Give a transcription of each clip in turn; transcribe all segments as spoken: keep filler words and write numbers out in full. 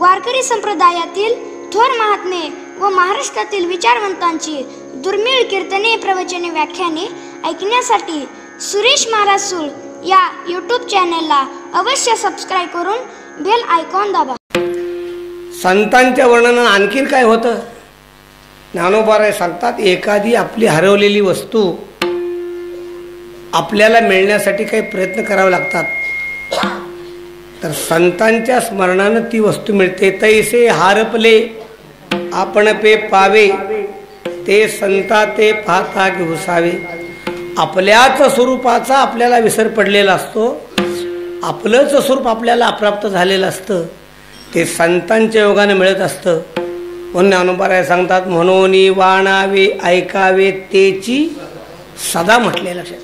वारकरी संप्रदायातील थोर महात्मे व महाराष्ट्रातील विचारवंतांची दुर्मिळ कीर्तने, प्रवचने, व्याख्याने ऐकण्यासाठी सुरेश महाराज सूळ या यूट्यूब चॅनलला अवश्य सबस्क्राईब करून बेल आयकॉन दाबा. संतांच्या वर्णनानं आणखीन काय होतं? ज्ञानोबा सांगतात, एखादी आपली हरवलेली वस्तू आपल्याला मिळण्यासाठी काही प्रयत्न करावे लागतात, तर संतांच्या स्मरणानं ती वस्तू मिळते. तैसे हारपले आपण पे पावे, ते संता ते पाहता घुसावे. आपल्याच स्वरूपाचा आपल्याला विसर पडलेला असतो, आपलंच स्वरूप आपल्याला अप्राप्त झालेलं असतं, ते संतांच्या योगाने मिळत असतं. म्हणून ज्ञानोबा सांगतात, म्हणून वाणावे ऐकावे तेची सदा म्हटलेलं लक्षात.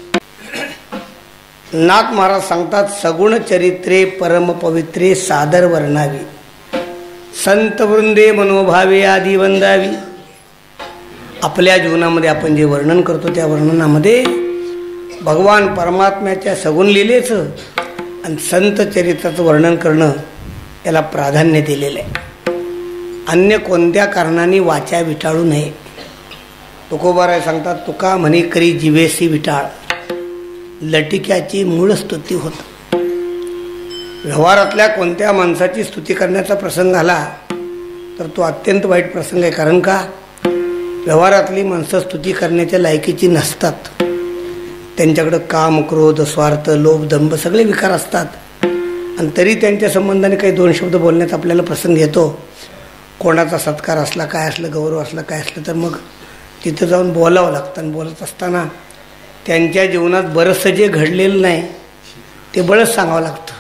नाथ महाराज सांगतात, सगुण चरित्रे परम पवित्रे सादर वर्णावी, संत वृंदे मनोभावे आदी वंदावी. आपल्या जीवनामध्ये आपण जे वर्णन करतो त्या वर्णनामध्ये भगवान परमात्म्याच्या सगुण लीलेचं आणि संत चरित्राचं वर्णन करणं याला प्राधान्य दिलेलं आहे. अन्य कोणत्या कारणाने वाचा विटाळू नये. तुकोबाराय सांगतात, तुका म्हणे करी जिवेसी विटाळ, लटिक्याची मूळ स्तुती होत. व्यवहारातल्या कोणत्या माणसाची स्तुती करण्याचा प्रसंग आला तर तो अत्यंत वाईट प्रसंग आहे. कारण का? व्यवहारातली माणसं स्तुती करण्याच्या लायकीची नसतात. त्यांच्याकडं काम, क्रोध, स्वार्थ, लोभ, दंभ सगळे विकार असतात, आणि तरी त्यांच्या संबंधाने काही दोन शब्द बोलण्याचा आपल्याला प्रसंग येतो. कोणाचा सत्कार असला, काय असलं, गौरव असला, काय असलं, तर मग तिथं जाऊन बोलावं लागतं. आणि बोलत असताना त्यांच्या जीवनात बरंचसं जे घडलेलं नाही ते बळच सांगावं लागतं,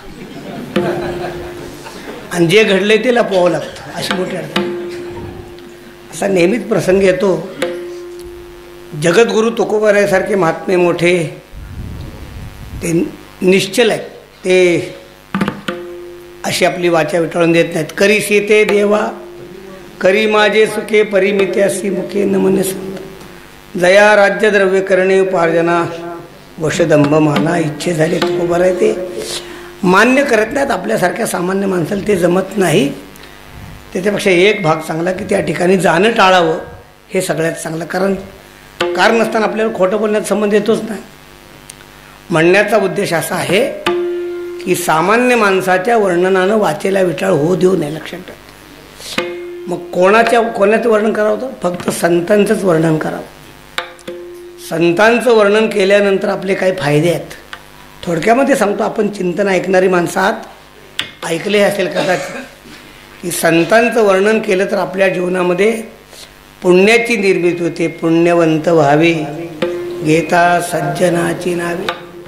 आणि जे घडले ते लपवावं लागतं. अशी मोठी अडचण. असा नेहमीच प्रसंग येतो. जगद्गुरु तुकोबारायासारखे महात्मे मोठे ते निश्चल आहेत, ते अशी आपली वाचा विटाळून देत नाहीत. करी सीते देवा करी माझे सुखे, परिमित्यासी मुखे नमने संत. जया राज्य द्रव्य करणे उपार्जना, वशदंभ माना इच्छे झाले. तुकोबाराय ते मान्य करत नाहीत. आपल्यासारख्या सामान्य माणसाला ते जमत नाही. त्याच्यापेक्षा एक भाग चांगला की त्या ठिकाणी जाणं टाळावं, हे सगळ्यात चांगलं. कारण कारण नसताना आपल्याला खोटं बोलण्याचा संबंध येतोच नाही. म्हणण्याचा उद्देश असा आहे की सामान्य माणसाच्या वर्णनानं वाचेला विटाळ होऊ देऊ नये. लक्षात ठेवा. मग कोणाच्या कोणाचं वर्णन करावं? तर फक्त संतांचंच वर्णन करावं. संतांचं वर्णन केल्यानंतर आपले काही फायदे आहेत. थोडक्यामध्ये सांगतो, आपण चिंतन ऐकणारी माणसं आहात, ऐकले असेल कदाचित की संतांचं वर्णन केलं तर आपल्या जीवनामध्ये पुण्याची निर्मिती होते. पुण्यवंत व्हावे घेता सज्जनाची नावे.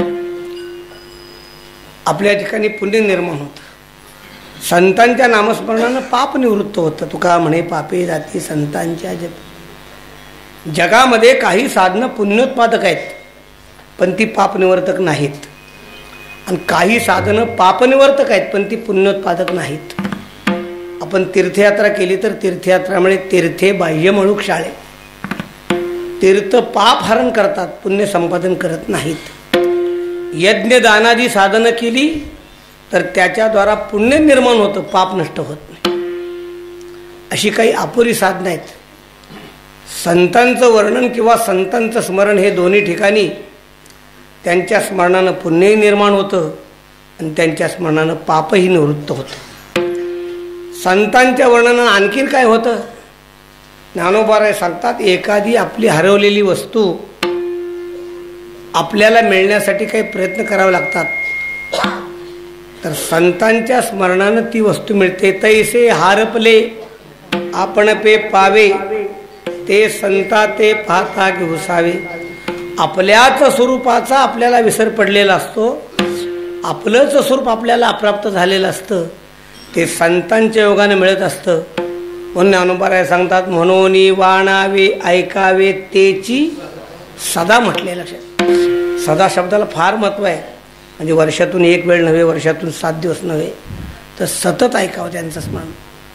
आपल्या ठिकाणी पुण्य निर्माण होतं. संतांच्या नामस्मरणानं पाप निवृत्त होतं. तुका म्हणे पापे जाती संतांच्या जप. जगामध्ये काही साधनं पुण्योत्पादक आहेत, पण ती पापनिवर्तक नाहीत. आणि काही साधनं पापनिवर्तक आहेत, पण ती पुण्योत्पादक नाहीत. आपण तीर्थयात्रा केली तर तीर्थयात्रामुळे तीर्थे बाह्य मळूक शाळे. तीर्थ पाप हरण करतात, पुण्य संपादन करत नाहीत. यज्ञदानादी साधनं केली तर त्याच्याद्वारा पुण्य निर्माण होतं, पाप नष्ट होत नाही. अशी काही अपुरी साधनं आहेत. संतांचं वर्णन किंवा संतांचं स्मरण हे दोन्ही ठिकाणी त्यांच्या स्मरणानं पुण्यही निर्माण होतं आणि त्यांच्या स्मरणानं पापही निवृत्त होतं. संतांच्या वर्णनानं आणखीन काय होतं? ज्ञानोबा सांगतात, एखादी आपली हरवलेली वस्तू आपल्याला मिळण्यासाठी काही प्रयत्न करावे लागतात, तर संतांच्या स्मरणानं ती वस्तू मिळते. तैसे हारपले आपण पे पावे, ते संता ते पाहता घुसावे. आपल्याच स्वरूपाचा आपल्याला विसर पडलेला असतो, आपलंच स्वरूप आपल्याला अप्राप्त झालेलं असतं, ते संतांच्या योगाने मिळत असतं. म्हणून ज्ञानोबा सांगतात, म्हणून वाणावे ऐकावे तेची सदा म्हटलेलं लक्षात. सदा शब्दाला फार महत्त्व आहे. म्हणजे वर्षातून एक वेळ नव्हे, वर्षातून सात दिवस नव्हे, तर सतत ऐकावं त्यांचं स्मरण.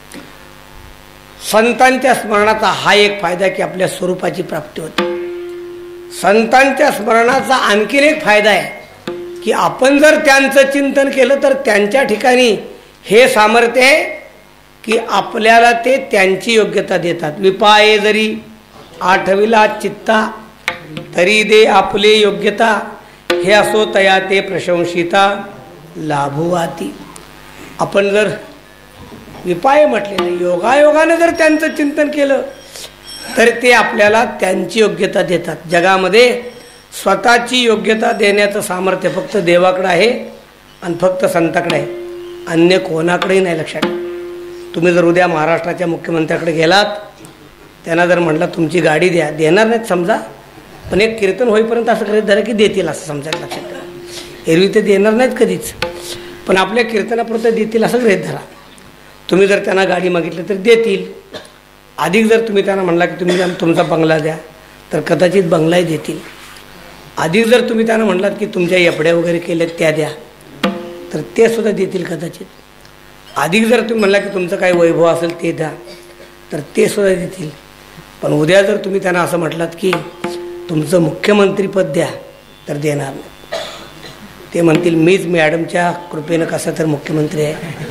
संतांच्या स्मरणाचा हा एक फायदा की आपल्या स्वरूपाची प्राप्ती होते. संतांच्या स्मरणाचा आणखीन एक फायदा आहे की आपण जर त्यांचं चिंतन केलं तर त्यांच्या ठिकाणी हे सामर्थ्य आहे की आपल्याला ते त्यांची योग्यता देतात. विपाये जरी आठविला चित्ता तरी दे आपले योग्यता, हे असो तया ते प्रशंसिता लाभुवाती. आपण जर विपाय म्हटलेले, योगायोगाने जर त्यांचं चिंतन केलं तर ते आपल्याला त्यांची योग्यता देतात. जगामध्ये स्वतःची योग्यता देण्याचं सामर्थ्य फक्त देवाकडे आहे आणि फक्त संताकडे आहे, अन्य कोणाकडेही नाही. लक्षात ठेवा. तुम्ही जर उद्या महाराष्ट्राच्या मुख्यमंत्र्याकडे गेलात, त्यांना जर म्हटलं तुमची गाडी द्या, देणार नाहीत समजा, पण एक कीर्तन होईपर्यंत असं करीत धरा की देतील असं समजायला. लक्षात ठेवा. एरवी ते देणार नाहीत कधीच, पण आपल्या कीर्तनापुरतं देतील असं गृहीत धरा. तुम्ही जर त्यांना गाडी मागितली तर देतील. अधिक जर तुम्ही त्यांना म्हणला की तुम्ही तुमचा बंगला द्या तर कदाचित बंगलाही देतील. अधिक जर तुम्ही त्यांना म्हणलात की तुमच्या एफड्या वगैरे केल्यात त्या द्या तर ते सुद्धा देतील कदाचित. अधिक जर तुम्ही म्हणला की तुमचं काही वैभव असेल ते द्या तर ते सुद्धा देतील. पण उद्या जर तुम्ही त्यांना असं म्हटलात की तुमचं मुख्यमंत्रीपद द्या तर देणार नाही. ते म्हणतील मीच मॅडमच्या कृपेनं कसं तर मुख्यमंत्री आहे.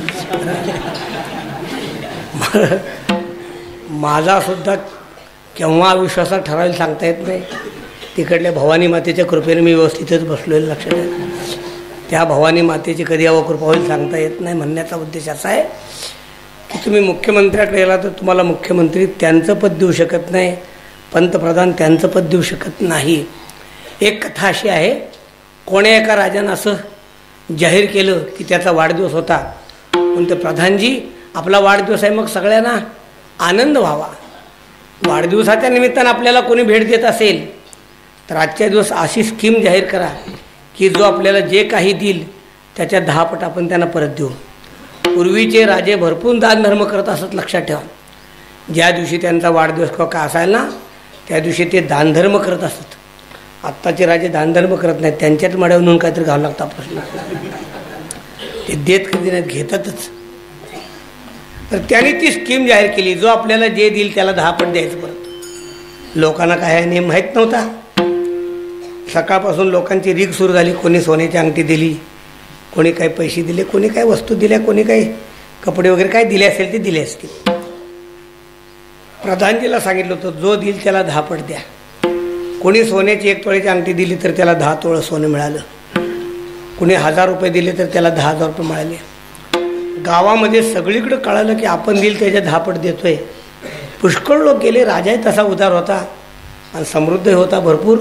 माझा सुद्धा केव्हा विश्वासात ठराविक सांगता येत नाही. तिकडल्या भवानी मातेच्या कृपेने मी व्यवस्थितच बसलोय. लक्षात आहे. त्या भवानी मातेची कधी अवकृपा होईल सांगता येत नाही. म्हणण्याचा उद्देश असा आहे की तुम्ही मुख्यमंत्र्याकडे गेला तर तुम्हाला मुख्यमंत्री त्यांचं पद देऊ शकत नाही, पंतप्रधान त्यांचं पद देऊ शकत नाही. एक कथा अशी आहे, कोण्या एका राजानं असं जाहीर केलं की त्याचा वाढदिवस होता, पण ते प्रधानजी आपला वाढदिवस आहे, मग सगळ्यांना आनंद व्हावा. वाढदिवसाच्या निमित्तानं आपल्याला कोणी भेट देत असेल तर आजच्या दिवस अशी स्कीम जाहीर करा की जो आपल्याला जे काही देईल त्याच्या दहा पट आपण त्यांना परत देऊ. पूर्वीचे राजे भरपूर दानधर्म करत असत. लक्षात ठेवा. ज्या दिवशी त्यांचा वाढदिवस किंवा का असायला ना त्या दिवशी ते दानधर्म करत असत. आत्ताचे राजे दानधर्म करत नाहीत, त्यांच्यात मड्यावर म्हणून काहीतरी घालावं लागतं प्रश्न. ते देत कधी नाहीत, घेतातच. तर त्यांनी ती स्कीम जाहीर केली, जो आपल्याला जे देईल त्याला दहा पट द्यायचं परत. लोकांना काय नेम माहीत नव्हता. सकाळपासून लोकांची रीग सुरू झाली. कोणी सोन्याची अंगठी दिली, कोणी काही पैसे दिले, कोणी काही वस्तू दिल्या, कोणी काही कपडे वगैरे काय दिले असेल ते दिले असतील. प्रधानजीला सांगितलं होतं जो देईल त्याला दहा पट द्या. कोणी सोन्याची एक तोळ्याची अंगठी दिली तर त्याला दहा तोळं सोनं मिळालं. कोणी हजार रुपये दिले तर त्याला दहा हजार रुपये मिळाले. गावामध्ये सगळीकडे कळालं की आपण दिल त्याच्या दहा पट देतोय. पुष्कळ लोक गेले. राजाही तसा उदार होता आणि समृद्ध होता भरपूर.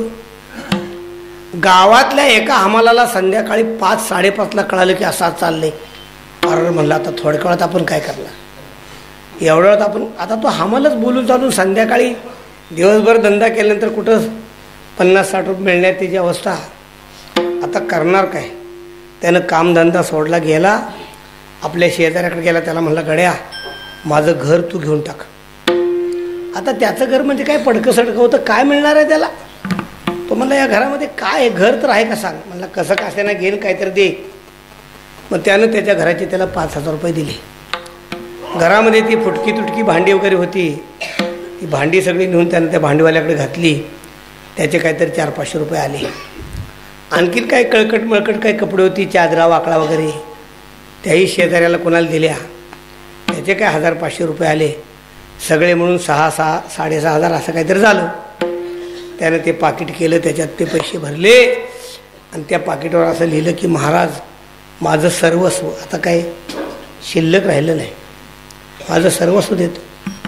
गावातल्या एका हमालाला संध्याकाळी पाच साडेपाचला कळालं की असा चाललंय. अरे म्हणलं आता थोड्या काळात आपण काय करणार, एवढ्या वेळात आपण आता तो हमालच बोलून चालून संध्याकाळी दिवसभर धंदा केल्यानंतर कुठं पन्नास साठ रुपये मिळण्यात त्याची अवस्था. आता करणार काय. त्यानं कामधंदा सोडला, गेला आपल्या शेजाऱ्याकडे गेला. त्याला म्हणला गड्या माझं घर तू घेऊन टाक. आता त्याचं घर म्हणजे काय पडकं सडकं होतं, काय मिळणार आहे त्याला. तो म्हणला या घरामध्ये काय आहे, घर तर आहे का सांग. म्हणला कसं कशाने घेईन काहीतरी दे. मग त्यानं त्याच्या घराचे त्याला पाच हजार रुपये दिले. घरामध्ये ती फुटकी तुटकी भांडी वगैरे होती, ती भांडी सगळी नेऊन त्यानं त्या भांडीवाल्याकडे घातली. त्याचे काहीतरी चार पाचशे रुपये आले. आणखीन काय कळकट मळकट काय कपडे होती, चादरा वाकळा वगैरे, त्याही शेजाऱ्याला कोणाला दिल्या. त्याचे काय हजार पाचशे रुपये आले. सगळे म्हणून सहा सहा साडेसहा हजार असं काहीतरी झालं. त्यानं ते पाकिट केलं, त्याच्यात ते पैसे भरले आणि त्या पाकिटावर असं लिहिलं की महाराज माझं सर्वस्व, आता काय शिल्लक राहिलं नाही, माझं सर्वस्व देतो.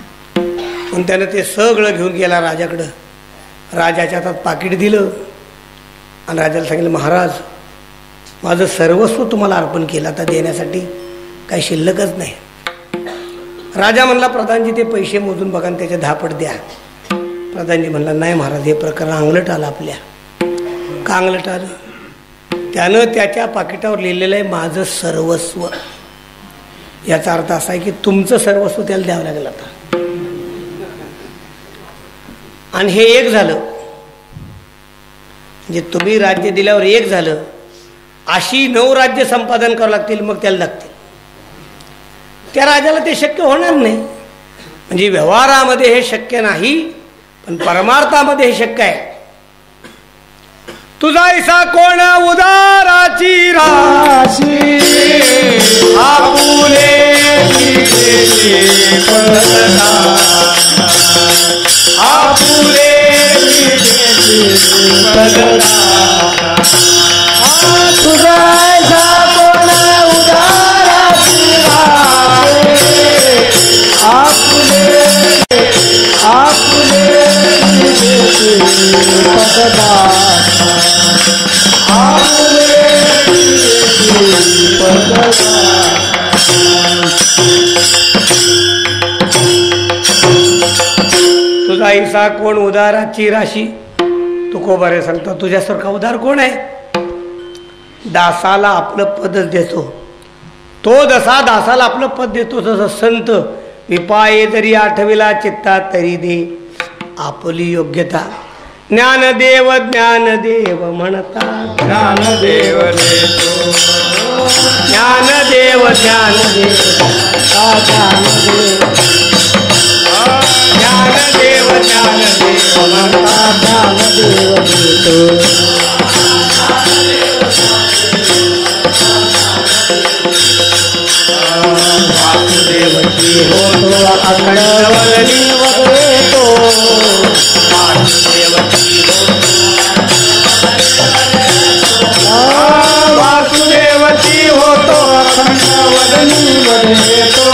पण त्यानं ते सगळं घेऊन गेला राजाकडं. राजाच्या हातात पाकिट दिलं आणि राजाला सांगितलं महाराज माझं सर्वस्व तुम्हाला अर्पण केलं, आता देण्यासाठी काही शिल्लकच नाही. राजा म्हणला प्रधानजी ते पैसे मोजून बघा आणि त्याचे दहा पट द्या. प्रधानजी म्हणला नाही महाराज हे प्रकरण अंगलट आलं आपल्या. का अंगलट आलं. त्यानं त्याच्या पाकिटावर लिहिलेलं आहे माझं सर्वस्व. याचा अर्थ असा आहे की तुमचं सर्वस्व त्याला द्यावं लागेल आता. आणि हे एक झालं म्हणजे तुम्ही राज्य दिल्यावर एक झालं, अशी नऊ राज्य संपादन करावं लागतील मग त्याला लागतील. त्या राजाला ते शक्य होणार नाही. म्हणजे व्यवहारामध्ये हे शक्य नाही पण परमार्थामध्ये हे शक्य आहे. तुझा ऐसा कोण उदाराची राशी आपुले आपुले तुझा ऐसा कोण उदाराची राशी आपुले आपुले तुझा ऐसा कोण उदाराची राशी तुकोबारे सांगता तुझ्यासारखा उदार कोण आहे दासाला आपलं पदच देतो तो जसा दासाला आपलं पद देतो तसं संत विपाये जरी आठविला चित्ता तरी दे आपली योग्यता ज्ञानदेव ज्ञानदेव म्हणता ज्ञानदेव देतो ज्ञानदेव ज्ञानदेव ज्ञानदेव ज्ञानदेव ज्ञानदेव म्हणता ज्ञानदेव देतो वासुदेवची होतो अखंडवदनी वदेतो वासुदेवची वासुदेवची होतो अखंडवदनी वदेतो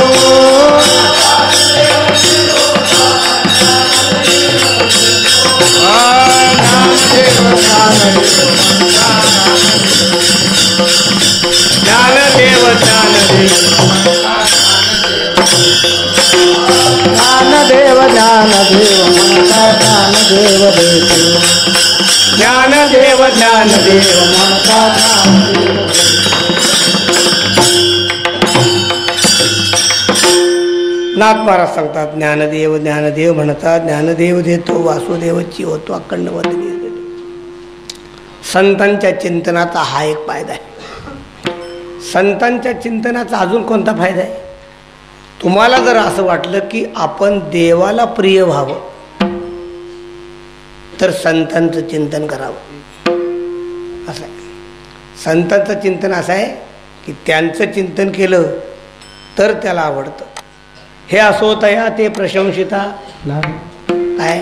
ज्ञानदेव ज्ञानदेव ज्ञानदेव ज्ञानदेव म्हणता ज्ञानदेव देतो ज्ञानदेव ज्ञानदेव म्हणता ज्ञानदेव नाथ महाराज सांगतात ज्ञानदेव ज्ञानदेव म्हणतात ज्ञानदेव देतो वासुदेवची होतो अखंड वदनी देतो संतांच्या चिंतनाचा हा एक फायदा आहे संतांच्या चिंतनाचा अजून कोणता फायदा आहे तुम्हाला जर असं वाटलं की आपण देवाला प्रिय व्हावं तर संतांचं चिंतन करावं असं आहे संतांचं चिंतन असं आहे की त्यांचं चिंतन केलं तर त्याला आवडतं हे असो तया ते प्रशंसिता काय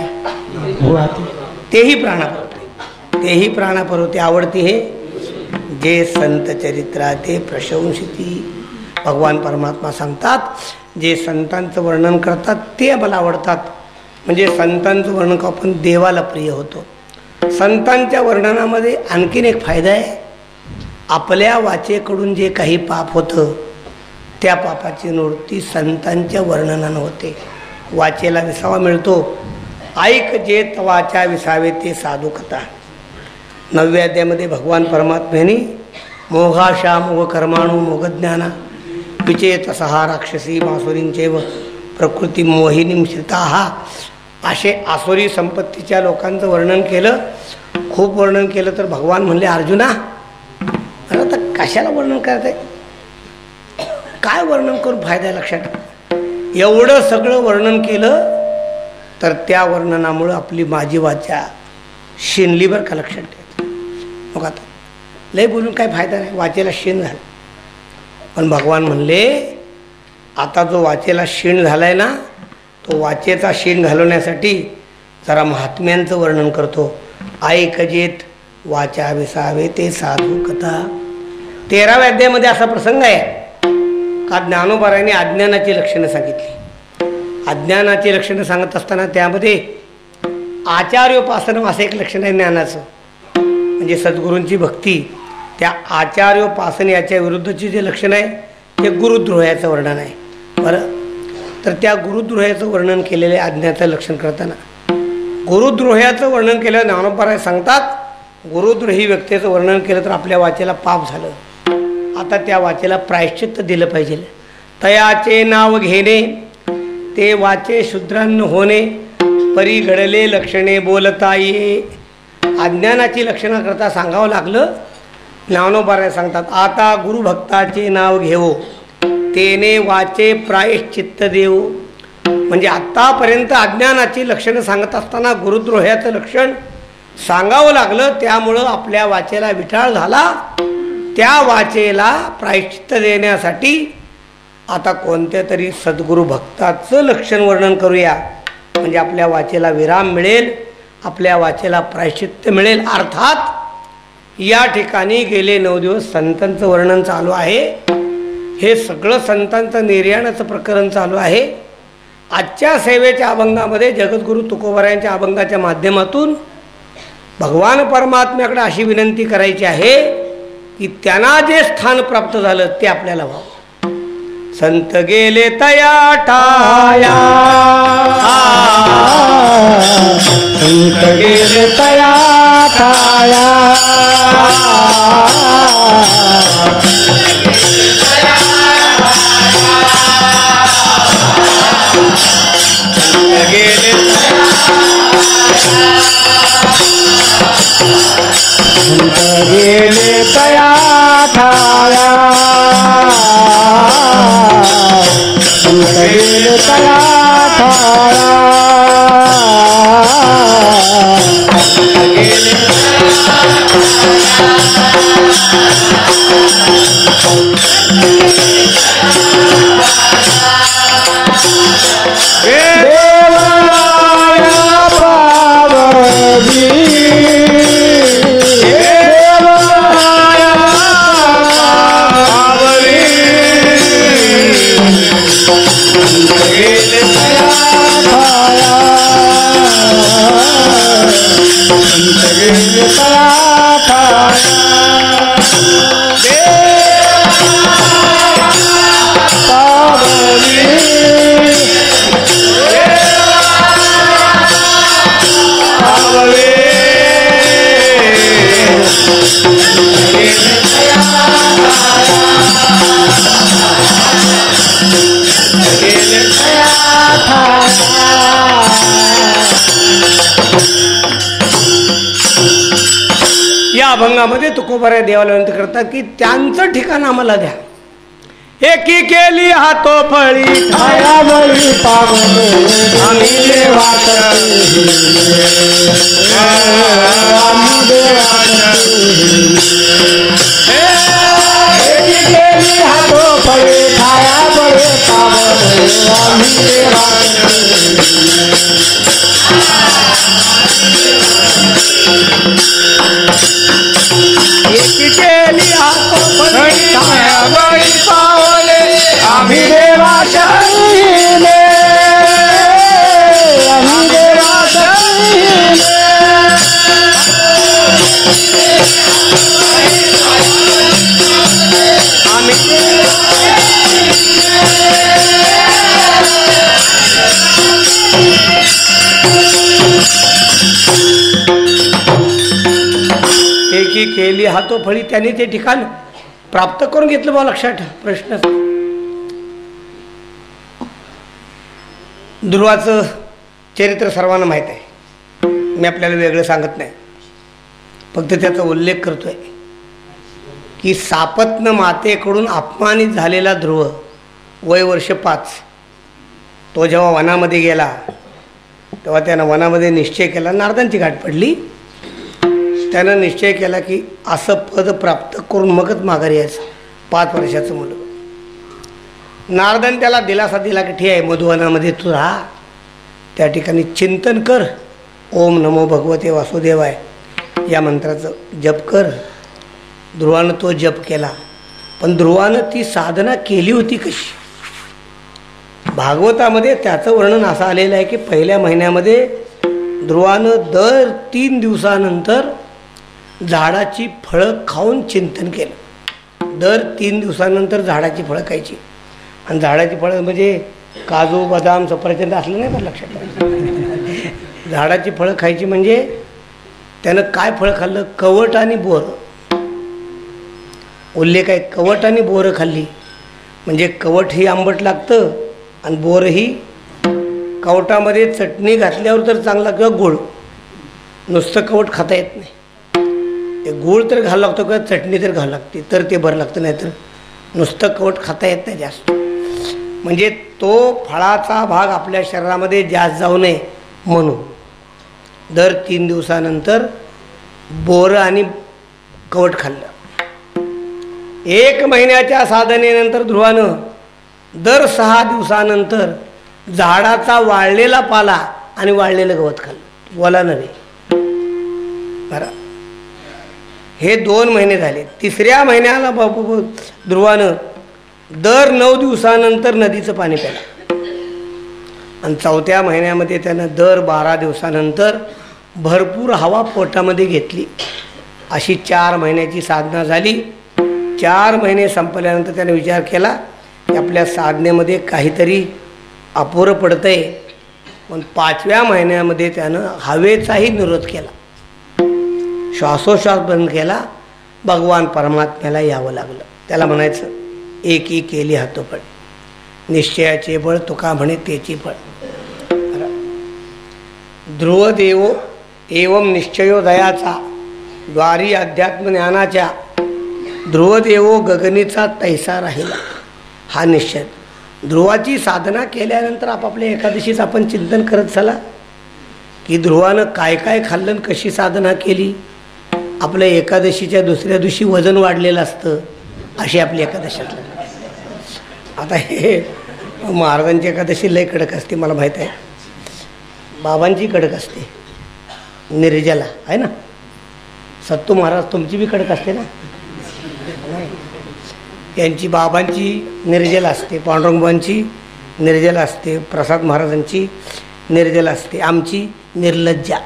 तेही प्राणापरवते तेही प्राणापरवते आवडती हे जे संत चरित्रा ते प्रशंसिती भगवान परमात्मा सांगतात जे संतांचं वर्णन करतात ते मला आवडतात म्हणजे संतांचं वर्णन करून आपण देवाला प्रिय होतो संतांच्या वर्णनामध्ये आणखीन एक फायदा आहे आपल्या वाचेकडून जे काही पाप होतं त्या पापाची निवृत्ती संतांच्या वर्णनानं होते वाचेला विसावा मिळतो ऐक जे तवाच्या विसावे ते साधू कथा नवव्या अध्यायामध्ये भगवान परमात्म्याने मोघाशा मोघ कर्माणू मोघज्ञाना विचेत सहा राक्षसी मासुरींचेव प्रकृती मोहिनीं श्रिताहा असे आसुरी संपत्तीच्या लोकांचं वर्णन केलं खूप वर्णन केलं तर भगवान म्हणले अर्जुना अरे आता कशाला वर्णन करत आहे काय वर्णन करून फायदा आहे लक्षात एवढं सगळं वर्णन केलं तर त्या वर्णनामुळं आपली माझी वाचा शिनली बरं का लक्षात ठेव मग आता लय बोलून काय फायदा नाही वाचेला शीण झालं पण भगवान म्हणले आता जो वाचेला शीण झाला आहे ना तो वाचेचा शीण घालवण्यासाठी जरा महात्म्यांचं वर्णन करतो ऐकजेत वाचा विसावे ते साधू कथा तेराव्या अध्यायामध्ये असा प्रसंग आहे का ज्ञानोबारायांनी अज्ञानाची लक्षणं सांगितली अज्ञानाची लक्षणं सांगत असताना त्यामध्ये आचार्योपासनं असं एक लक्षण आहे ज्ञानाचं म्हणजे सद्गुरूंची भक्ती त्या आचार्योपासन याच्या विरुद्धची जे लक्षण आहे ते गुरुद्रोहाचं वर्णन आहे बरं तर त्या गुरुद्रोहाचं वर्णन केलेले अज्ञानाचं लक्षण करताना गुरुद्रोहाचं वर्णन केलं ज्ञानोबाराय सांगतात गुरुद्रोही व्यक्तीचं वर्णन केलं तर आपल्या वाचेला पाप झालं आता त्या वाचेला प्रायश्चित्त दिलं पाहिजे तयाचे नाव घेणे ते वाचे शूद्रान्न होणे परी घडले लक्षणे बोलता ये अज्ञानाची लक्षणं करता सांगावं लागलं ज्ञानोबाराय सांगतात आता गुरुभक्ताचे नाव घेवो तेने वाचे प्रायश्चित्त देव म्हणजे आत्तापर्यंत अज्ञानाची लक्षणं सांगत असताना गुरुद्रोहाचं लक्षण सांगावं लागलं. त्यामुळं आपल्या वाचेला विठाळ झाला. त्या वाचेला प्रायश्चित्त देण्यासाठी आता कोणत्या तरी सद्गुरू भक्ताचं लक्षण वर्णन करूया, म्हणजे आपल्या वाचेला विराम मिळेल, आपल्या वाचेला प्रायश्चित्त मिळेल. अर्थात या ठिकाणी गेले नऊ दिवस संतांचं वर्णन चालू आहे. हे सगळं संतांचं निर्याणाचं प्रकरण चालू आहे. आजच्या सेवेच्या अभंगामध्ये जगद्गुरू तुकोबारायांच्या अभंगाच्या माध्यमातून भगवान परमात्म्याकडे अशी विनंती करायची आहे की त्यांना जे स्थान प्राप्त झालं ते आपल्याला व्हावं. संत गेले तया ठाया, संत गेले तया ठाया, गेले गेले तया ठाया, गेले तया ठाया, या अभंगामध्ये तुकोबाराय देवाला विनंती करतात की त्यांचं ठिकाण आम्हाला द्या. एकी केली हातो फळी छाया बळी पावले आम्ही देवाची, आम्ही देवाची, एकी केली हातो फळी छाया बळी पावले आम्ही देवाची, एकी केली हातो फळी छाया बळी पावले आम्ही देवाच्या, आम्ही देवाच्या, आम्ही एकी केली हातो फळी. त्यांनी ते ठिकाण प्राप्त करून घेतलं बा. लक्षात ठेवा प्रश्न. ध्रुवाचं चरित्र सर्वांना माहीत आहे, मी आपल्याला वेगळं सांगत नाही, फक्त त्याचा उल्लेख करतोय की सापत्न मातेकडून अपमानित झालेला ध्रुव वय वर्ष पाच, तो जेव्हा वनामध्ये गेला तेव्हा त्यानं वनामध्ये निश्चय केला, नारदांची गाठ पडली, त्यानं निश्चय केला की असं पद प्राप्त करून मगच माघारी यायचं. पाच वर्षाचं मुलं. नारदान त्याला दिलासा दिला की ठीक आहे मधुवनामध्ये तू राहा, त्या ठिकाणी चिंतन कर, ओम नमो भगवते वासुदेवाय या मंत्राचं जप कर. ध्रुवानं तो जप केला, पण ध्रुवानं ती साधना केली होती कशी? भागवतामध्ये त्याचं वर्णन असं आलेलं आहे की पहिल्या महिन्यामध्ये ध्रुवानं दर तीन दिवसानंतर झाडाची फळं खाऊन चिंतन केलं. दर तीन दिवसानंतर झाडाची फळं खायची. आणि झाडाची फळं म्हणजे काजू बदाम सफरचंद असलं नाही, पण लक्षात ठेवा. झाडाची फळं खायची म्हणजे त्यानं काय फळं खाल्लं? कवट आणि बोर. उल्लेख आहे कवट आणि बोरं खाल्ली म्हणजे कवट ही आंबट लागतं आणि बोरही कवटामध्ये चटणी घातल्यावर तर चांगला किंवा गोड. नुसतं कवट खाता येत नाही, ते गूळ तर घालावं लागतं किंवा चटणी तर घालावं लागते तर ते बरं लागतं, नाही तर नुसतं कवट खाता येत नाही जास्त. म्हणजे तो फळाचा भाग आपल्या शरीरामध्ये जास्त जाऊ नये म्हणून दर तीन दिवसानंतर बोरं आणि कवट खाल्लं. एक महिन्याच्या साधनेनंतर ध्रुवानं दर सहा दिवसानंतर झाडाचा वाळलेला पाला आणि वाळलेलं गवत खाल्लं, वला नव्हे. बरं, हे दोन महिने झाले. तिसऱ्या महिन्याला बाबू ध्रुवानं दर नऊ दिवसानंतर नदीचं पाणी प्यालं आणि चौथ्या महिन्यामध्ये त्यानं दर बारा दिवसानंतर भरपूर हवा पोटामध्ये घेतली. अशी चार महिन्याची साधना झाली. चार महिने संपल्यानंतर त्याने विचार केला की आपल्या साधनेमध्ये काहीतरी अपुरं पडतंय. पण पाचव्या महिन्यामध्ये त्यानं हवेचाही निरोध केला, श्वासोश्वास बंद केला, भगवान परमात्म्याला यावं लागलं. त्याला म्हणायचं एकी केली हातोपळ, निश्चयाचे बळ तुका म्हणे तेची फळ. ध्रुवदेवो एवं निश्चयो दयाचा द्वारी अध्यात्म ज्ञानाच्या ध्रुवदेवो गगनीचा तैसा राहिला. हा निश्चय. ध्रुवाची साधना केल्यानंतर आपापल्या एकादशीच आपण चिंतन करत चला की ध्रुवानं काय काय खाल्लं, कशी साधना केली. आपल्या एकादशीच्या दुसऱ्या दिवशी वजन वाढलेलं असतं, अशी आपली एकादशीतलं. आता हे महाराजांची एकादशी लय कडक असते, मला माहीत आहे. बाबांची कडक असते, निर्जला आहे ना. सत्तू महाराज तुमची बी कडक असते ना. यांची बाबांची निर्जला असते, पांडुरंगबांची निर्जला असते, प्रसाद महाराजांची निर्जला असते, आमची निर्लज्जा.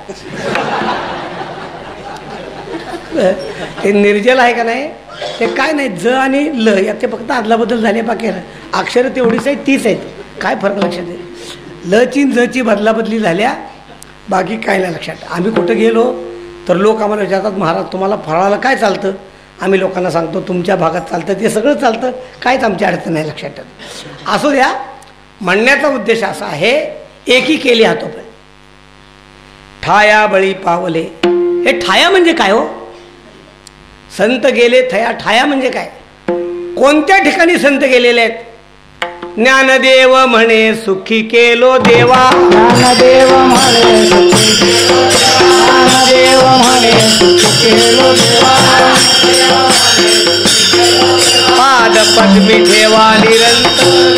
ते निर्जल आहे का नाही, ते काय नाही, ज आणि ल यात ते फक्त अदलाबदल झाले, बाकी अक्षरं तेवढीच आहेत, तीच आहेत. काय फरक लक्षात येईल, लची जची बदलाबदली झाल्या, बाकी काय नाही लक्षात. आम्ही कुठं गेलो तर लोक आम्हाला विचारतात, महाराज तुम्हाला फराळाला काय चालतं. आम्ही लोकांना सांगतो तुमच्या भागात चालतं ते सगळं चालतं, काहीच आमची अडचण नाही लक्षात ठेवत. असू द्या. म्हणण्याचा उद्देश असा आहे, एकी केली हातोपळ ठाया बळी पावले. हे ठाया म्हणजे काय हो. संत गेले थया. ठाया म्हणजे काय, कोणत्या ठिकाणी संत गेलेले आहेत. ज्ञानदेव म्हणे सुखी केलो देवा, ज्ञानदेव म्हणे सुखी ज्ञानदेव म्हणे सुखी केलो देवा, पाद पद्मी ठेवा निरंतर.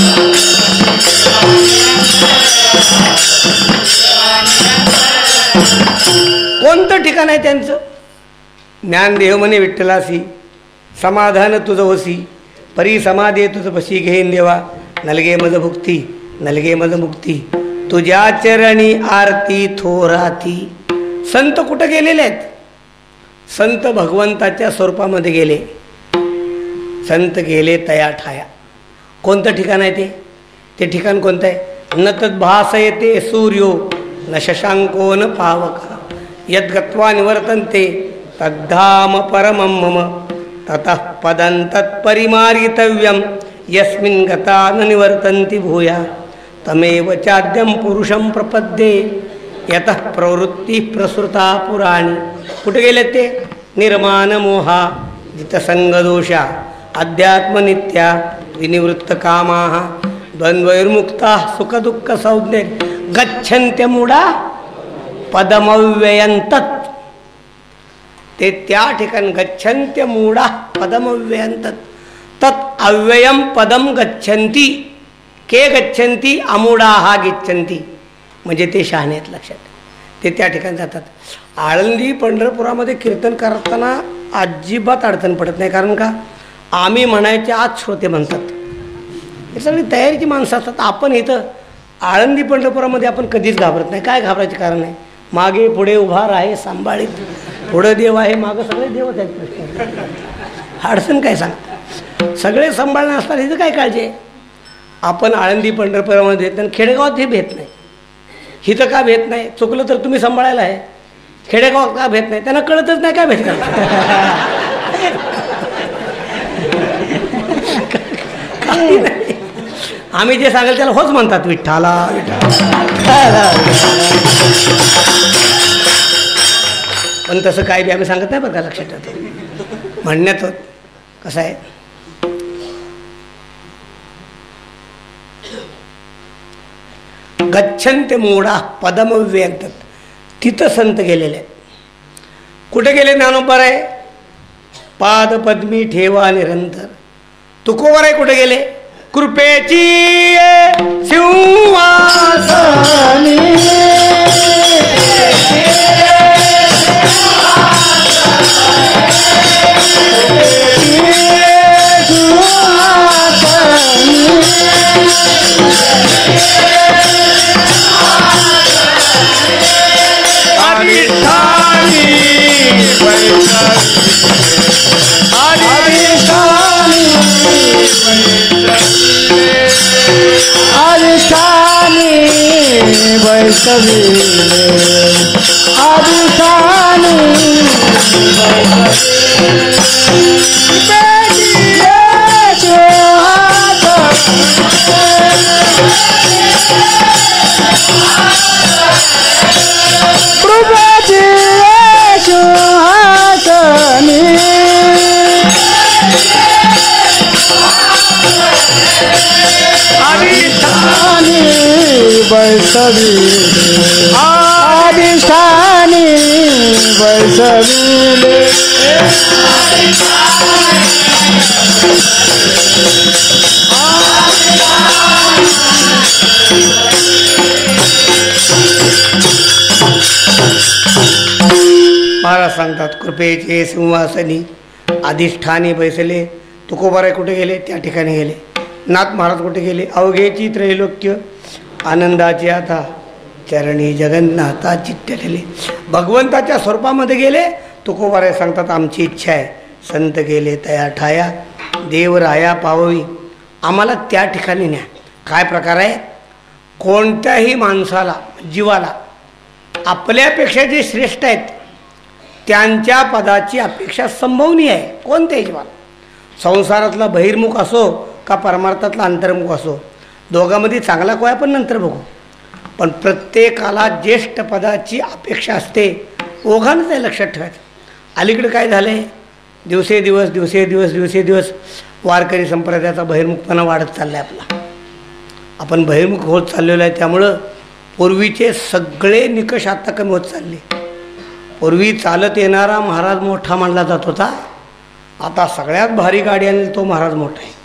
कोणतं ठिकाण आहे त्यांचं. ज्ञानदेव म्हणे विठ्ठलासी, समाधान तुझं वसी, परी समाधे तुझं पशी घेईन देवा, नलगे मज भुक्ती नलगे मज मुक्ती, तुझ्या चरणी आरती थोराती. संत कुठं गेलेले आहेत. संत भगवंताच्या स्वरूपामध्ये गेले. संत गेले तया ठाया. कोणतं ठिकाण आहे ते. ते ठिकाण कोणतं आहे. न तद् भासयते सूर्यो न शशांको न पावका, यद्गत्वा निवर्तन्ते तद्धाम परमं मम, ततः पदं तत्परिमार्गितव्यं यस्मिन् गता न निवर्तन्ति भूया, तमेव चाद्यं पुरुषं प्रपद्ये यतः प्रवृत्ती प्रसृता पुराणी. कुठे गेले ते. निर्माण मोहा जितसंगदोषा अध्यात्मनित्या विनिवृत्त कामाः द्वंद्वैर्मुक्ता सुखदुःख संज्ञे गच्छन्त्यमूढा पदमव्ययन्तत्. ते त्या ठिकाणी गच्छन्त्यमूढा पदमव्ययन्तत्. तत् अव्ययम पदम गच्छन्ति. के गच्छन्ति अमूढाः गच्छन्ति. म्हणजे ते शहाणे आहेत लक्षात. ते त्या ठिकाणी जातात. आळंदी पंढरपुरामध्ये कीर्तन करताना अजिबात अडचण पडत नाही. कारण का, आम्ही म्हणायचे आज श्रोते म्हणतात. हे सगळी तयारीची माणसं असतात. आपण इथं आळंदी पंढरपुरामध्ये आपण कधीच घाबरत नाही. काय घाबरायचे कारण नाही. मागे पुढे उभा आहे सांभाळीत, पुढं देव आहे, मागं सगळे देवच आहेत. अडचण काय सांग, सगळे सांभाळणं असतात. हिचं काय काळजी आहे. आपण आळंदी पंढरपुरामध्ये भेट नाही, खेडेगावात हे भेट नाही. हिथं का भेट नाही. चुकलं तर तुम्ही सांभाळायला आहे. खेडेगावात का भेट नाही, त्यांना कळतच नाही काय भेट करतात. आम्ही जे सांगाल त्याला होच म्हणतात. विठ्ठाला विठ्ठला. पण तसं काय बी आम्ही सांगत नाही बरं का, लक्षात ठेवतो. म्हणण्यात कसं आहे, गच्छन्ते मूढा पदमव्ययन्तत्. तिथं संत गेलेले आहेत. कुठे गेले ज्ञानोबा आहे? पाद पद्मी ठेवा निरंतर. तुकोबा आहे कुठे गेले? कृपेची सिंहासनी अधिष्ठानी वैष्णवी अधिष्ठानी कृपेची सुहासनी अधिष्ठानी वैष्णवी अधिष्ठानी वैष्णवी महाराज सांगतात कृपेचे सिंहासनी अधिष्ठानी बैसले. तुकोबाराय कुठे गेले? त्या ठिकाणी गेले. नाथ महाराज कुठे गेले? अवघेची त्रैलोक्य आनंदाची आता चरणी जगन्नाथा चिट्टलेले. भगवंताच्या स्वरूपामध्ये गेले. तुकोबाराय सांगतात आमची इच्छा आहे संत गेले तया ठाया देव राया पाववी. आम्हाला त्या ठिकाणी न्या. काय प्रकार आहे? कोणत्याही माणसाला जीवाला आपल्यापेक्षा जे श्रेष्ठ आहेत त्यांच्या पदाची अपेक्षा संभवनीय आहे. कोणत्याही जीवाला, संसारातला बहिर्मुख असो का परमार्थातला अंतर्मुख असो, दोघांमध्ये चांगला कोया पण नंतर बघू. पण प्रत्येकाला ज्येष्ठ पदाची अपेक्षा असते. ओघानं ते लक्षात ठेवायचं. अलीकडे काय झालं आहे? दिवसेदिवस दिवसेदिवस दिवसेदिवस वारकरी संप्रदायाचा बहिर्मुखपणा वाढत चालला आहे आपला. आपण बहिर्मुख होत चाललेलो आहे. त्यामुळं पूर्वीचे सगळे निकष आता कमी होत चालले. पूर्वी चालत येणारा महाराज मोठा मानला जात होता. आता सगळ्यात भारी गाडी आणली तो महाराज मोठा आहे.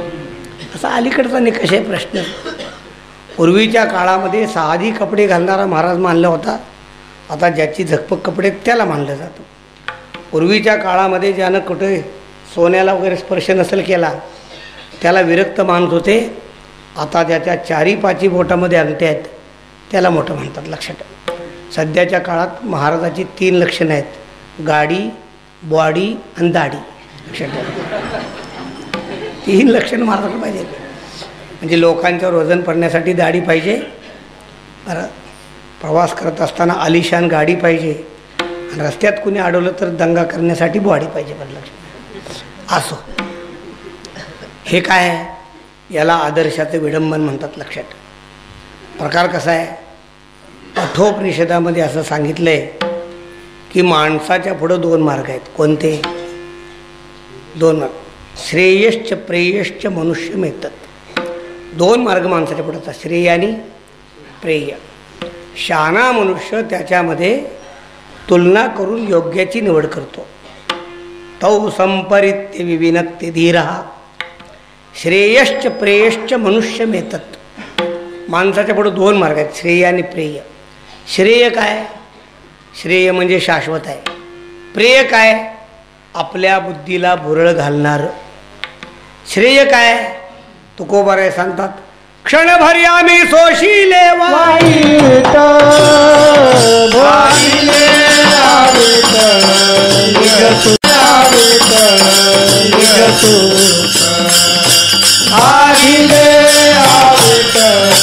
असा अलीकडचा निकष आहे. प्रश्न पूर्वीच्या काळामध्ये साधी कपडे घालणारा महाराज मानला होता. आता ज्याची झकपक कपडे त्याला मानलं जातं. पूर्वीच्या काळामध्ये ज्यानं कुठे सोन्याला वगैरे स्पर्श नसेल केला त्याला विरक्त मानत होते. आता ज्याच्या चारी पाची बोटामध्ये अंगठ्या आहेत त्याला मोठं म्हणतात. लक्षात ठेवा. सध्याच्या काळात महाराजाची तीन लक्षणं आहेत: गाडी, बॉडी आणि दाढी. लक्षात ठेवा. तीन लक्षणं महाराजाकडे पाहिजे. म्हणजे लोकांच्यावर वजन पडण्यासाठी दाढी पाहिजे, बरं, प्रवास करत असताना आलिशान गाडी पाहिजे, आणि रस्त्यात कुणी अडवलं तर दंगा करण्यासाठी बॉडी पाहिजे. पण लक्षात असो. हे काय आहे? याला आदर्शाचं विडंबन म्हणतात. लक्षात. प्रकार कसा आहे? कठोपनिषदामध्ये असं सांगितलं आहे की माणसाच्या पुढं दोन मार्ग आहेत. कोणते दोन मार्ग? श्रेयश्च प्रेयश्च मनुष्य मिळतात. दोन मार्ग माणसाच्या पुढं असतात, श्रेय आणि प्रेय. शहाणा मनुष्य त्याच्यामध्ये तुलना करून योग्याची निवड करतो. तौ संपरित्य विविनत्य धीरः श्रेयश्च प्रेयश्च मनुष्य मिळतात. माणसाच्या पुढे दोन मार्ग आहेत, श्रेय आणि प्रेय. श्रेय काय? श्रेय म्हणजे शाश्वत आहे. प्रेय काय? आपल्या बुद्धीला भुरळ घालणार. श्रेय काय? तुकोबाराय सांगतात, क्षणभरी आम्ही सोशिले वाईट भाविले आवेत निघतो आवेत निघतो आविले आवेत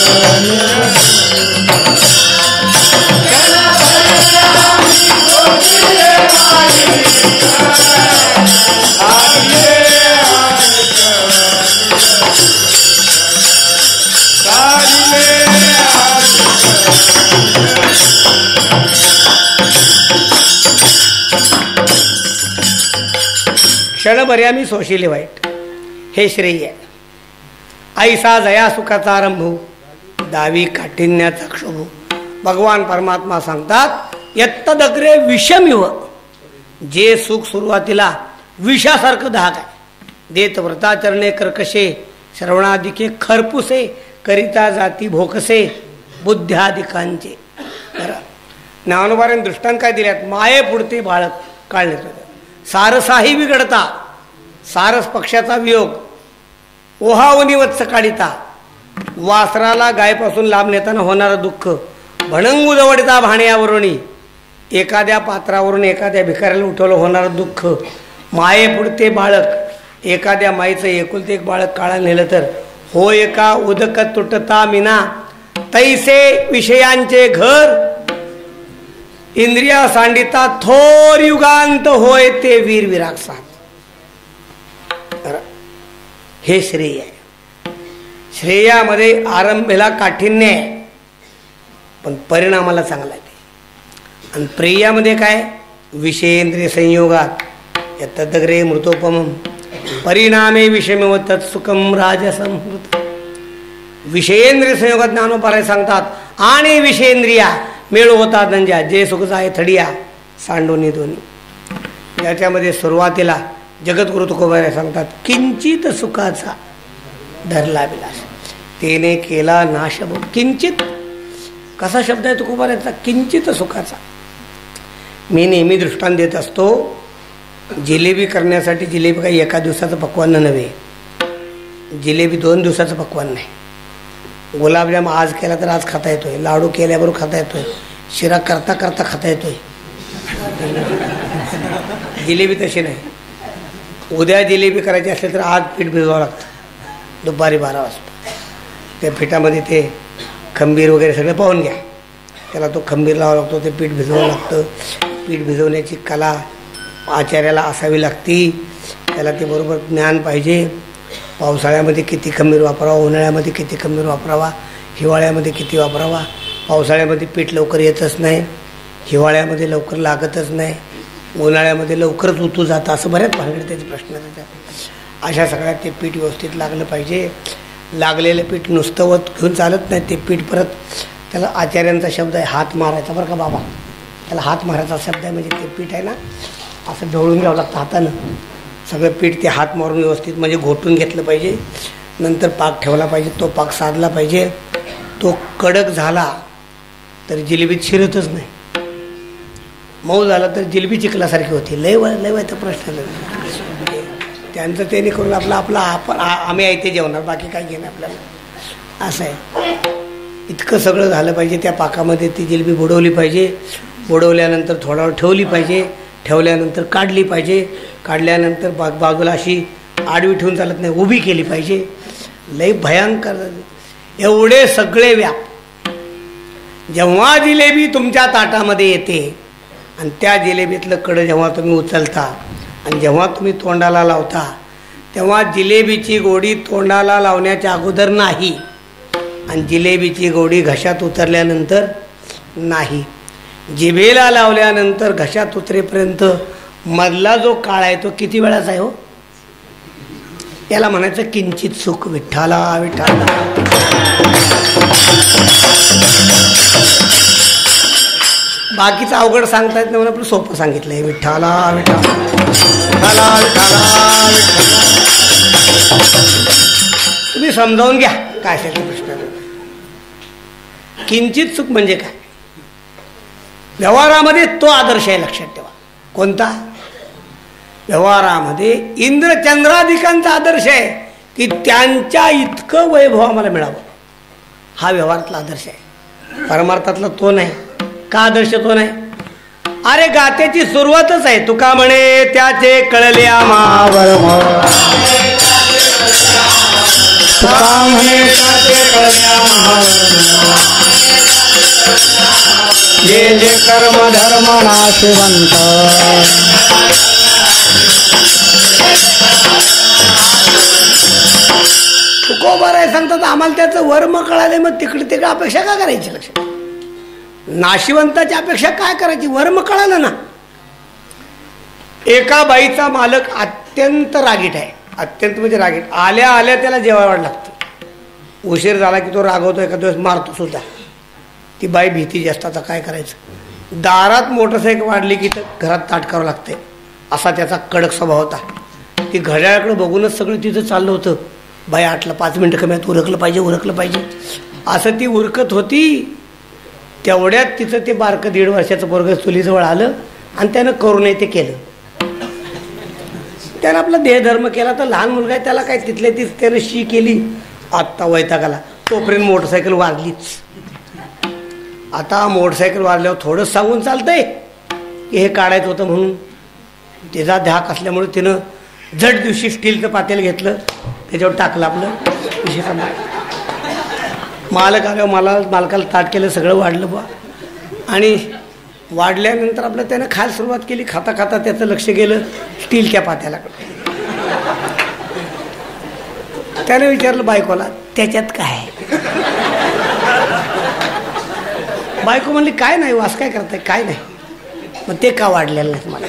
क्षणभरी आम्ही सोशिले वाईट. हे श्रेय आहे. ऐसा जया सुखाचा आरंभ दावी काठिन्याचा क्षोभ. भगवान परमात्मा सांगतात, यत्तदग्रे विषमिव जे सुख सुरुवातीला विषासारखं दहाक आहे. देत व्रताचरणे कर्कशे श्रवणादिके खरपुसे करिता जाती भोकसे बुद्ध्यादिकांचे. ज्ञानोबारांनी दृष्टांत काय दिल्यात. माये पुढते बाळक काढले सारसाही बिघडता सारस पक्षाचा वियोग ओहावनी वत्स काढिता वासराला गायपासून लांब नेताना होणारं दुःख भणंगू जवळता भाण्यावरुणी एखाद्या पात्रावरून एखाद्या भिकाऱ्याला उठवलं होणारं दुःख माये पुढते बाळक एखाद्या माईचं एकुलते एक बाळक काळा नेलं तर हो एका उदक तुटता मिना तैसे विषयांचे घर इंद्रिया सांडिता थोर युगांत होय ते वीर विराग साथ. हे श्रेय आहे. श्रेयामध्ये आरंभेला काठिन्य आहे पण परिणामाला चांगला आहे. आणि प्रेयामध्ये काय विषयेंद्रिय संयोगात तदग्रे मृतोपम परिणामे विषमेव तत्सुखम राजसंहृत. विषयेंद्रिय संयोगात ज्ञानोपाराय सांगतात आणि विषयेंद्रिया मेळ होता दंजा जे सुख जाय थडिया सांडोनी दोन्ही. याच्यामध्ये सुरुवातीला जगद्गुरु तुकोबाराय सांगतात किंचित सुखाचा धरला विलास तेने केला नाश. किंचित कसा शब्द आहे तुकोबारायचा. किंचित सुखाचा. मी नेहमी दृष्टांत देत असतो. जिलेबी करण्यासाठी जिलेबी काही एका दिवसाचं पक्वान्न नव्हे. जिलेबी दोन दिवसाचं पक्वान्न नाही. गुलाबजाम आज केला तर आज खाता येतोय. लाडू केल्याबरोबर खाता येतोय. शिरा करता करता खाता येतोय. जिलेबी तशी नाही. उद्या जिलेबी करायची असेल तर आज पीठ भिजवावं लागतं दुपारी बारा वाजता. त्या पिठामध्ये ते खंबीर वगैरे सगळं पाहून घ्या. त्याला तो खंबीर लावावा लागतो. ते पीठ भिजवावं लागतं. पीठ भिजवण्याची कला आचार्याला असावी लागती. त्याला ते बरोबर ज्ञान पाहिजे. पावसाळ्यामध्ये किती खंबीर वापरावा, उन्हाळ्यामध्ये किती खंबीर वापरावा, हिवाळ्यामध्ये किती वापरावा. पावसाळ्यामध्ये पीठ लवकर येतच नाही, हिवाळ्यामध्ये लवकर लागतच नाही, उन्हाळ्यामध्ये लवकरच उतू जातं. असं बऱ्याच भानगडीत त्याचे प्रश्न येतात. अशा सगळ्यात ते पीठ व्यवस्थित लागलं पाहिजे. लागलेलं पीठ नुसतं वत घेऊन चालत नाही. ते पीठ परत त्याला आचार्यांचा शब्द आहे हात मारायचा बरं का बाबा. त्याला हात मारायचा शब्द आहे. म्हणजे ते पीठ आहे ना असं ढवळून घ्यावं लागतं हातानं. सगळं पीठ ते हात मारून व्यवस्थित म्हणजे घोटून घेतलं पाहिजे. नंतर पाक ठेवला पाहिजे. तो पाक साधला पाहिजे. तो कडक झाला तर जिलेबीत शिरतच नाही. मऊ झाला तर जिलेबी चिखलासारखी होती. लय वय लय वयचा प्रश्न नाही. त्यांचं ते नाही करून आपलं आपला आपण आम्ही आहे ते जेवणार बाकी काय घेणं आपल्याला असं आहे. इतकं सगळं झालं पाहिजे. त्या पाकामध्ये ती जिलेबी बुडवली पाहिजे. बुडवल्यानंतर थोडा वेळ ठेवली पाहिजे. ठेवल्यानंतर काढली पाहिजे. काढल्यानंतर बा बाजूला अशी आडवी ठेवून चालत नाही, उभी केली पाहिजे. लई भयंकर एवढे सगळे व्याप. जेव्हा जिलेबी तुमच्या ताटामध्ये येते आणि त्या जिलेबीतलं कडं जेव्हा तुम्ही उचलता आणि जेव्हा तुम्ही तोंडाला लावता तेव्हा जिलेबीची गोडी तोंडाला लावण्याच्या अगोदर नाही आणि जिलेबीची गोडी घशात उतरल्यानंतर नाही. जिभेला लावल्यानंतर घशात उतरेपर्यंत मधला जो काळ आहे तो किती वेळाचा आहे हो. याला म्हणायचं किंचित सुख. विठ्ठला विठ्ठला. बाकीचं अवघड सांगता येत नाही म्हणून आपलं सोपं सांगितलंय. विठ्ठला विठ्ठला विठ्ठला विठ्ठला विठ्ठला. तुम्ही समजावून घ्या काय असेल ते प्रश्न. किंचित सुख म्हणजे काय. व्यवहारामध्ये तो आदर्श आहे लक्षात ठेवा. कोणता. व्यवहारामध्ये इंद्रचंद्राधिकांचा आदर्श आहे की त्यांच्या इतकं वैभव आम्हाला मिळावं. हा व्यवहारातला आदर्श आहे. परमार्थातला तो नाही. का आदर्श तो नाही. अरे गात्याची सुरुवातच आहे. तुका म्हणे त्याचे कळले आम्हावर तुका म्हणे त्याचे कळले आम्हावर जे जे कर्म धर्म नाशिवंत तुकोबार आहे सांगतात आम्हाला त्याचं वर्म कळाले मग तिकडे तिकडे अपेक्षा का करायची. लक्षात. नाशिवंताची अपेक्षा काय करायची. वर्म कळालं ना. एका बाईचा मालक अत्यंत रागीट आहे. अत्यंत म्हणजे रागीट. आल्या आल्या त्याला जेवायला लागतं. उशीर झाला की तो रागवतो. एका दिवस मारतो सुद्धा. ती बाई भीती जास्त. आता काय करायचं. दारात मोटरसायकल वाढली की तर घरात ताट करावं लागतंय. असा त्याचा कडक स्वभाव होता. ती घड्याळाकडे बघूनच सगळं तिथं चाललं होतं. बाई आटलं, पाच मिनटं कमी आहेत, उरकलं पाहिजे उरकलं पाहिजे असं ती उरकत होती. तेवढ्यात तिचं ते बारकं दीड वर्षाचं पोरगं चुलीजवळ आलं आणि त्यानं करू नये ते केलं. त्यानं आपला देहधर्म केला. तर लहान मुलगा आहे, त्याला काय तिथल्या तीच त्यानं शी केली. आत्ता वैतागाला तोपर्यंत मोटरसायकल वारलीच. आता मोटरसायकल वारल्यावर थोडंच सांगून चालतंय की हे काढायचं होतं म्हणून. त्याचा धाक असल्यामुळे तिनं झट दिवशी स्टीलचं पातेल घेतलं, त्याच्यावर टाकलं आपलं विषय संपला. मालक आल्यावर मला मालकाला ताट केलं, सगळं वाढलं बा. आणि वाढल्यानंतर आपलं त्यानं खायला सुरुवात केली. खाता खाता त्याचं लक्ष गेलं स्टीलच्या पात्यालाकडे. त्यानं विचारलं बायकोला, त्याच्यात काय? बायको म्हणली काय नाही, वास काय करताय? काय नाही. मग ते का वाढलेलं नाही मला?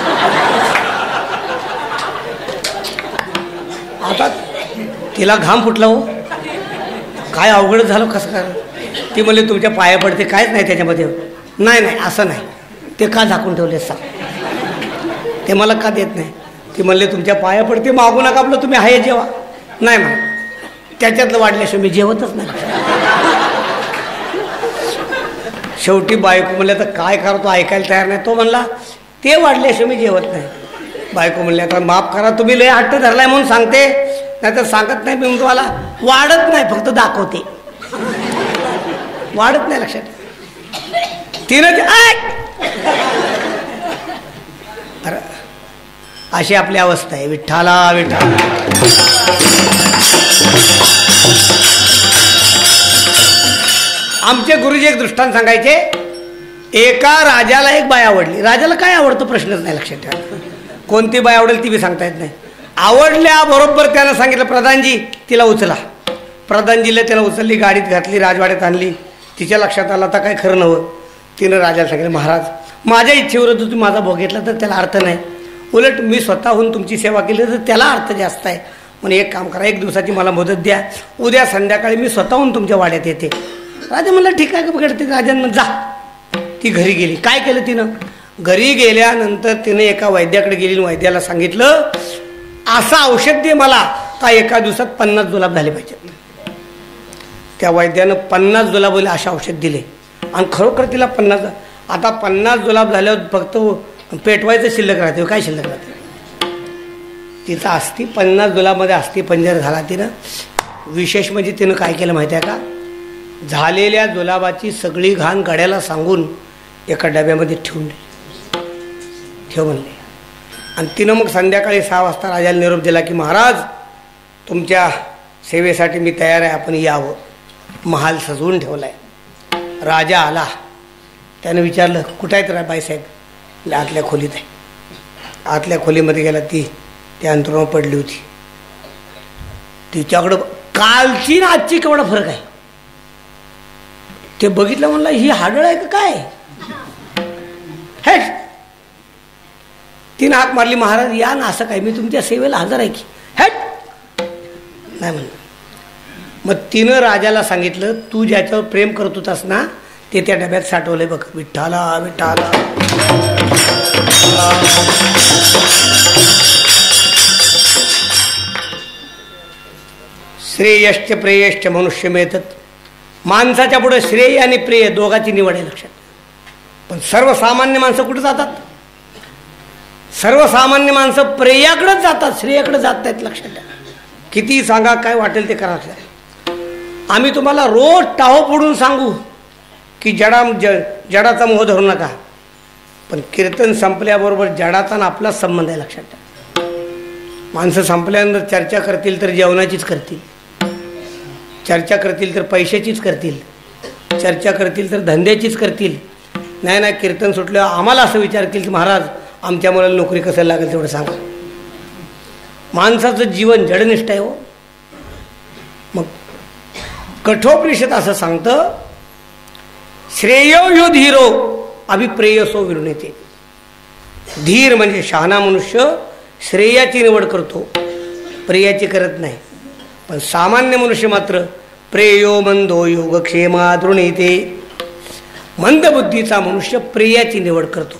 आता तिला घाम फुटला हो. काय अवघड झालं कसं काय? ती म्हणली तुमच्या पाया पडते, कायच नाही त्याच्यामध्ये. नाही नाही असं नाही, ते का झाकून ठेवले सांग, ते मला का देत नाही? ती म्हणले तुमच्या पाया पडते, मागू नका आपलं, तुम्ही आहे जेवा. नाही म्हणा, त्याच्यातलं वाढल्याशिवाय मी जेवतच नाही. शेवटी बायको म्हणले तर काय करतो, ऐकायला तयार नाही. तो म्हणला ते वाढल्याशिवाय मी जेवत नाही. बायको म्हणले आता माफ करा, तुम्ही लय हट्ट धरलाय म्हणून सांगते, नाही तर सांगत नाही मी तुम्हाला. वाढत नाही, फक्त दाखवते, वाढत नाही. लक्षात तिनं तर अशी आपली अवस्था आहे. विठ्ठला विठ्ठला. आमचे गुरुजी एक दृष्टांत सांगायचे. एका राजाला एक बाई आवडली. राजाला काय आवडतं प्रश्नच नाही. लक्षात ठेवा, कोणती बाई आवडेल ती बी सांगता येत नाही. आवडल्याबरोबर त्यानं सांगितलं प्रधानजी तिला उचला. प्रधानजीला त्याला उचलली, गाडीत घातली, राजवाड्यात आणली. तिच्या लक्षात आलं आता काय खरं नव्हतं. तिनं राजाला सांगितलं महाराज माझ्या इच्छेवर तुम्ही माझा भोग घेतला तर त्याला अर्थ नाही, उलट मी स्वतःहून तुमची सेवा केली तर त्याला अर्थ जास्त आहे. म्हणून एक काम करा, एक दिवसाची मला मुदत द्या, उद्या संध्याकाळी मी स्वतःहून तुमच्या वाड्यात येते. राजा म्हणलं ठीक आहे का बघते. राजानं जा. ती घरी गेली. काय केलं तिनं? घरी गेल्यानंतर तिने एका वैद्याकडे गेली. वैद्याला सांगितलं असं औषध दे मला का एका दिवसात पन्नास जुलाब झाले पाहिजेत. त्या वैद्यानं पन्नास जुलाब असे औषध दिले आणि खरोखर तिला पन्नास. आता पन्नास जुलाब झाल्यावर फक्त पेटवायचं शिल्लक राहते. काय शिल्लक राहते? तिचा अस्थि पन्नास जुलाबमध्ये अस्थि पंजर झाला तिनं. विशेष म्हणजे तिनं काय केलं माहिती आहे का? झालेल्या जुलाबाची सगळी घाण गड्याला सांगून एका डब्यामध्ये ठेवून ठेव म्हणले. आणि तिनं मग संध्याकाळी सहा वाजता राजाला निरोप दिला की महाराज तुमच्या सेवेसाठी मी तयार आहे, आपण यावं. महाल सजवून ठेवला आहे. राजा आला. त्यानं विचारलं कुठं आहेत रा बाईसाहेब? आतल्या खोलीत आहे. आतल्या खोलीमध्ये गेला. ती त्या अंतरावर पडली होती. तिच्याकडं कालची ना आजची केवढा फरक आहे ते बघितलं. म्हणलं ही हाडळ आहे का काय? हे तिनं हाक मारली, महाराज या ना, असं काय मी तुमच्या सेवेला हजर आहे की. हेट नाही म्हणलं. मग तिनं राजाला सांगितलं तू ज्याच्यावर प्रेम करत होतास ना ते त्या डब्यात साठवलंय बघ. विठ्ठला विठ्ठला. श्रेयश्च प्रेयश्च मनुष्य मिळतात. माणसाच्या पुढे श्रेय आणि प्रेय दोघांची निवड आहे. लक्षात. पण सर्वसामान्य माणसं कुठे जातात? सर्वसामान्य माणसं प्रेयाकडेच जातात, श्रेयाकडे जात नाहीत. लक्षात द्या. किती सांगा, काय वाटेल ते करा. आम्ही तुम्हाला रोज टाहो फोडून सांगू की जडा ज जडाचा मोह धरू नका, पण कीर्तन संपल्याबरोबर जडाचा आणि आपलाच संबंध आहे. लक्षात द्या. माणसं संपल्यानंतर चर्चा करतील तर जेवणाचीच करतील, चर्चा करतील तर पैशाचीच करतील, चर्चा करतील तर धंद्याचीच करतील. नाही नाही कीर्तन सुटलं आम्हाला असं विचारतील की महाराज आमच्या मुलाला नोकरी कसं लागेल तेवढं सांगा. माणसाचं जीवन जडनिष्ठ आहे हो. मग कठोपनिषद असं सांगतं श्रेयो ह्यो धीरो अभिप्रेयसो विरुणेते. धीर म्हणजे शहाणा मनुष्य श्रेयाची निवड करतो, प्रेयाची करत नाही. पण सामान्य मनुष्य मात्र प्रेयो मंदो योगक्षेमा दृणीते. मंदबुद्धीचा मनुष्य प्रेयाची निवड करतो.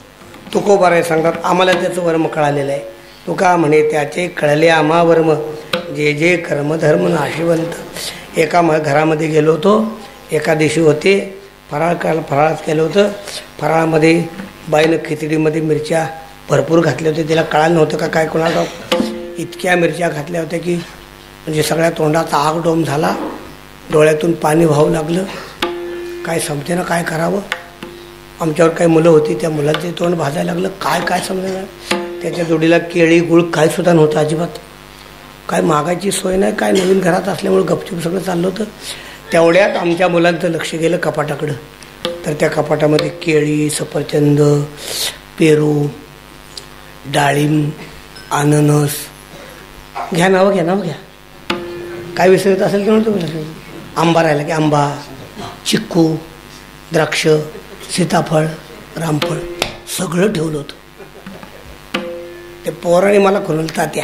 तुकोबाराय सांगतात आम्हाला त्याचं वर्म कळालेलं आहे. तुका म्हणे त्याचे कळले आम्हा वर्म जे जे कर्मधर्म नाशिवंत. एका म घरामध्ये गेलो होतो, एका दिवशी होते, फराळ करायला फराळच केलं होतं. फराळामध्ये बाईनं खिचडीमध्ये मिरच्या भरपूर घातल्या होत्या. तिला कळालं नव्हतं का काय कोणाला, इतक्या मिरच्या घातल्या होत्या की म्हणजे सगळ्या तोंडाचा आग डोम झाला, डोळ्यातून पाणी वाहू लागलं. काय समजे ना काय करावं. आमच्यावर काही मुलं होती, त्या मुलांचे तोंड भाजायला लागलं. काय काय समजेना. त्याच्या जोडीला केळी गुळ काय सुद्धा नव्हतं अजिबात. काय मागायची सोय नाही, काय नवीन घरात असल्यामुळे गपचूप सगळं चाललं होतं. तेवढ्यात आमच्या मुलांचं लक्ष गेलं कपाटाकडं. तर त्या कपाटामध्ये केळी, सफरचंद, पेरू, डाळिंब, अननस, घ्या नावं घ्या नावं घ्या, काय विसरत असेल ते म्हणतो. आंबा राहिला की आंबा, चिक्कू, द्राक्ष, सीताफळ, रामफळ सगळं ठेवलं होतं. ते पोराने मला कोणाला तात्या.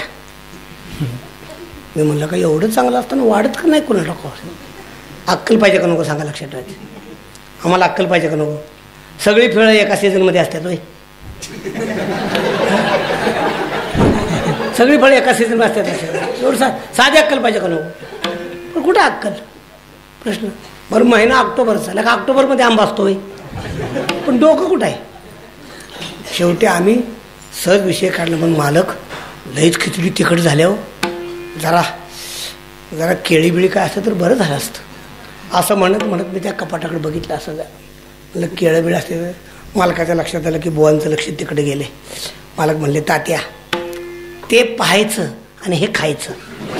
मी म्हणलं का एवढं चांगलं असताना वाढत का नाही कोणाला नको. अक्कल पाहिजे का नको सांगा, लक्षात ठेवायचं. आम्हाला अक्कल पाहिजे का नको. सगळी फळं एका सीझनमध्ये असतात होय. सगळी फळं एका सीझनमध्ये असतात. एवढं सा साधी अक्कल पाहिजे का नको. पण कुठं अक्कल प्रश्न. बरं महिना ऑक्टोबरचा, का ऑक्टोबरमध्ये आंबा असतो होय, पण डोकं कुठं आहे. शेवटी आम्ही सहज विषय काढला. पण मालक लईच खिचडी तिखट झाल्यावर जरा जरा केळी बिळी काय असतं तर बरं झालं असतं असं म्हणत म्हणत मी त्या कपाटाकडे बघितलं. असं म्हणलं केळं बिळ असते. मालकाच्या लक्षात आलं की बुवांचं लक्ष तिकडे गेले. मालक म्हणले तात्या ते पाहायचं आणि हे खायचं.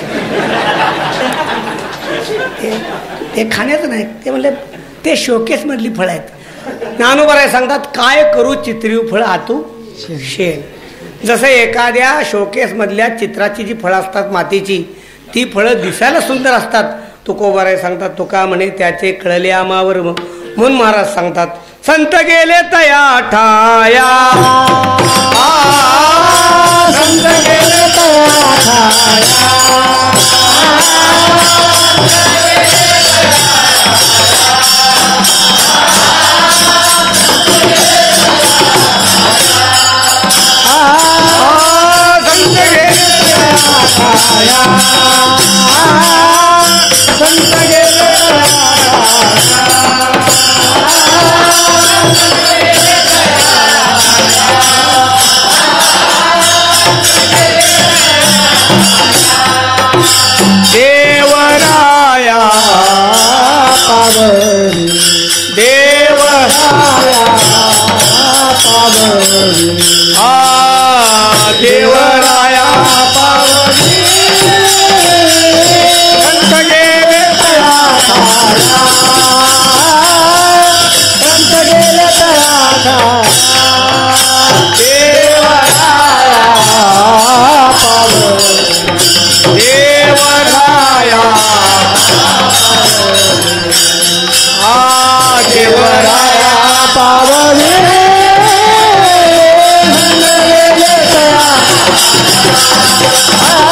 ते ते खाण्याचं नाही. ते म्हणले ते शोकेसमधली फळं आहेत. ज्ञानोबाराय सांगतात काय करू चित्रीव फळं आतू शेण. जसं एखाद्या शोकेसमधल्या चित्राची जी फळं असतात मातीची, ती फळं दिसायला सुंदर असतात. तुकोबाराय सांगतात तुका म्हणे त्याचे कळले आमावर. म्हणून महाराज सांगतात संत गेले तया ठाया, संत गेले तया ठाया, संत गेले देवराया पावनी, देवराया पावनी, आ देवराया पावनी, संत गेले तया ठाया, संत गेले तया ठाया, देवराया पावनी, देवराया आ देवराया पावनी, संत गेले तया